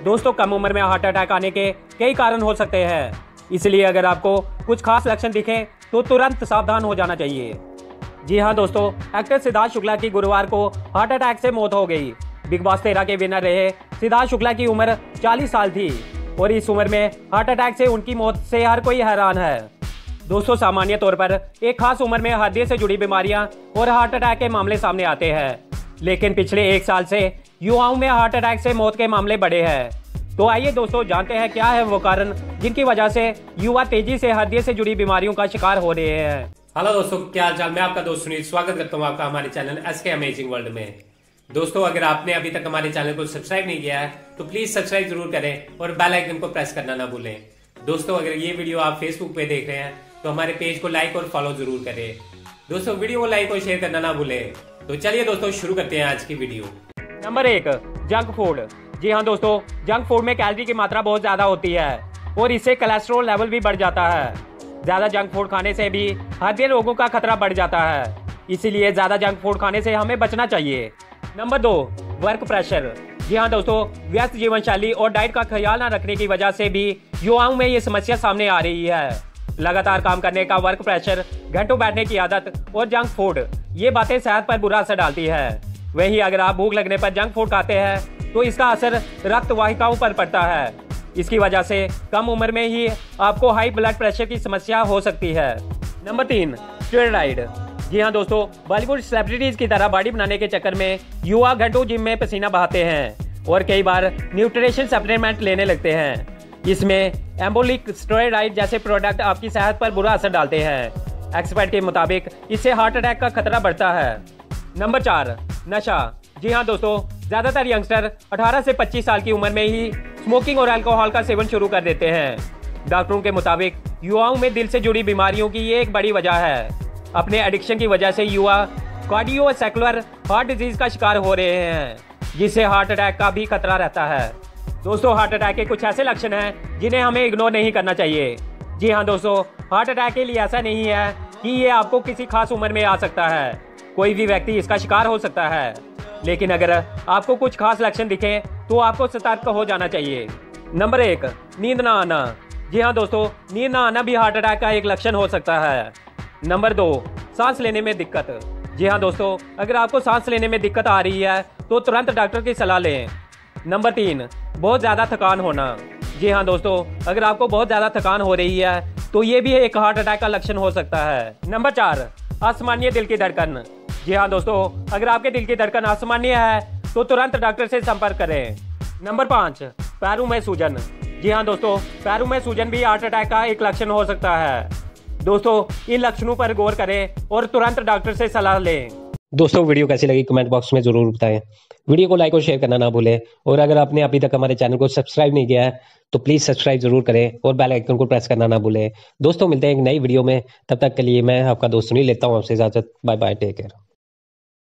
दोस्तों कम उम्र में हार्ट अटैक आने के कई कारण हो सकते हैं, इसलिए अगर आपको कुछ खास लक्षण दिखें तो तुरंत सावधान हो जाना चाहिए। जी हाँ दोस्तों, एक्टर सिद्धार्थ शुक्ला की गुरुवार को हार्ट अटैक से मौत हो गई। बिग बॉस 13 के विनर रहे सिद्धार्थ शुक्ला की उम्र 40 साल थी और इस उम्र में हार्ट अटैक से उनकी मौत से हर कोई हैरान है। दोस्तों सामान्य तौर पर एक खास उम्र में हृदय से जुड़ी बीमारियां और हार्ट अटैक के मामले सामने आते हैं, लेकिन पिछले एक साल से युवाओं में हार्ट अटैक से मौत के मामले बढ़े हैं। तो आइए दोस्तों जानते हैं क्या है वो कारण जिनकी वजह से युवा तेजी से हृदय से जुड़ी बीमारियों का शिकार हो रहे हैं। हेलो दोस्तों, क्या हाल चाल। मैं आपका दोस्त सुनील स्वागत करता हूँ आपका हमारे चैनल एसके अमेजिंग वर्ल्ड में। दोस्तों अगर आपने अभी तक हमारे चैनल को सब्सक्राइब नहीं किया है तो प्लीज सब्सक्राइब जरूर करें और बेल आइकन को प्रेस करना ना भूलें। दोस्तों अगर ये वीडियो आप फेसबुक पे देख रहे हैं तो हमारे पेज को लाइक और फॉलो जरूर करें। दोस्तों वीडियो को लाइक और शेयर करना ना भूलें। तो चलिए दोस्तों शुरू करते हैं आज की वीडियो। Number 1, junk food. जी हाँ दोस्तों, जंक फूड में कैलोरी की मात्रा बहुत ज्यादा होती है और इससे कोलेस्ट्रॉल लेवल भी बढ़ जाता है। ज्यादा जंक फूड खाने से भी हृदय रोगों का खतरा बढ़ जाता है, इसीलिए ज्यादा जंक फूड खाने से हमें बचना चाहिए। Number 2, work pressure. जी हाँ दोस्तों, व्यस्त जीवन शैली और डाइट का ख्याल न रखने की वजह से भी युवाओं में ये समस्या सामने आ रही है। लगातार काम करने का वर्क प्रेशर, घंटों बैठने की आदत और जंक फूड, ये बातें सेहत पर बुरा असर डालती है। वहीं अगर आप भूख लगने पर जंक फूड खाते हैं तो इसका असर रक्त वाहिकाओं पर पड़ता है। इसकी वजह से कम उम्र में ही आपको हाई ब्लड प्रेशर की समस्या हो सकती है। Number 3, steroid. जी हाँ दोस्तों, बॉलीवुड सेलिब्रिटीज की तरह बॉडी बनाने के चक्कर में युवा घंटों जिम में पसीना बहाते हैं और कई बार न्यूट्रिशन सप्लीमेंट लेने लगते हैं। इसमें एम्बोलिक स्टेरॉइड जैसे प्रोडक्ट आपकी सेहत पर बुरा असर डालते हैं। एक्सपर्ट के मुताबिक इससे हार्ट अटैक का खतरा बढ़ता है। नंबर 4, नशा। जी हाँ दोस्तों, ज्यादातर यंगस्टर 18 से 25 साल की उम्र में ही स्मोकिंग और अल्कोहल का सेवन शुरू कर देते हैं। डॉक्टरों के मुताबिक युवाओं में दिल से जुड़ी बीमारियों की ये एक बड़ी वजह है। अपने एडिक्शन की वजह से युवा कार्डियोवैस्कुलर हार्ट डिजीज का शिकार हो रहे हैं, जिससे हार्ट अटैक का भी खतरा रहता है। दोस्तों हार्ट अटैक के कुछ ऐसे लक्षण हैं जिन्हें हमें इग्नोर नहीं करना चाहिए। जी हाँ दोस्तों, हार्ट अटैक के लिए ऐसा नहीं है कि ये आपको किसी खास उम्र में आ सकता है। कोई भी व्यक्ति इसका शिकार हो सकता है, लेकिन अगर आपको कुछ खास लक्षण दिखें तो आपको सतर्क हो जाना चाहिए। नंबर 1, नींद ना आना। जी हाँ दोस्तों, नींद ना आना भी हार्ट अटैक का एक लक्षण हो सकता है। नंबर 2, सांस लेने में दिक्कत। जी हाँ दोस्तों, अगर आपको सांस लेने में दिक्कत आ रही है तो तुरंत डॉक्टर की सलाह लें। नंबर 3, बहुत ज़्यादा थकान होना। जी हाँ दोस्तों, अगर आपको बहुत ज़्यादा थकान हो रही है तो ये भी एक हार्ट अटैक का लक्षण हो सकता है। नंबर 4, असामान्य दिल की धड़कन। जी हाँ दोस्तों, अगर आपके दिल की धड़कन असामान्य है तो तुरंत डॉक्टर से संपर्क करें। नंबर 5, पैरों में सूजन। जी हाँ दोस्तों, पैरों में सूजन भी हार्ट अटैक का एक लक्षण हो सकता है। दोस्तों इन लक्षणों पर गौर करें और तुरंत डॉक्टर से सलाह लें। दोस्तों वीडियो कैसी लगी कमेंट बॉक्स में जरूर बताएं। वीडियो को लाइक और शेयर करना ना भूलें और अगर आपने अभी तक हमारे चैनल को सब्सक्राइब नहीं किया है तो प्लीज सब्सक्राइब जरूर करें और बेल आइकन को प्रेस करना ना भूलें। दोस्तों मिलते हैं एक नई वीडियो में, तब तक के लिए मैं आपका दोस्त सुनील लेता हूँ आपसे इजाजत। Bye bye, take care.